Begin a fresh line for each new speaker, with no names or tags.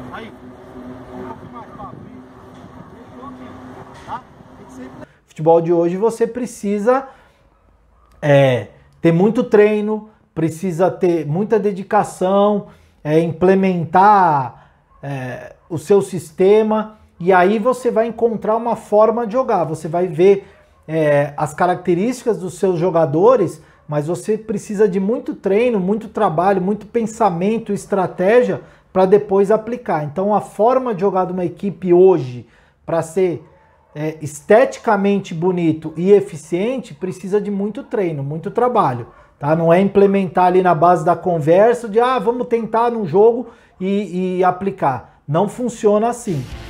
Aí. Um pouquinho mais para abrir. Fechou aqui. Tá? Tem que ser... Futebol de hoje você precisa ter muito treino, precisa ter muita dedicação, implementar o seu sistema, e aí você vai encontrar uma forma de jogar. Você vai ver as características dos seus jogadores, mas você precisa de muito treino, muito trabalho, muito pensamento, estratégia para depois aplicar. Então a forma de jogar de uma equipe hoje para ser esteticamente bonito e eficiente precisa de muito treino, muito trabalho, tá? Não é implementar ali na base da conversa de vamos tentar num jogo e aplicar. Não funciona assim.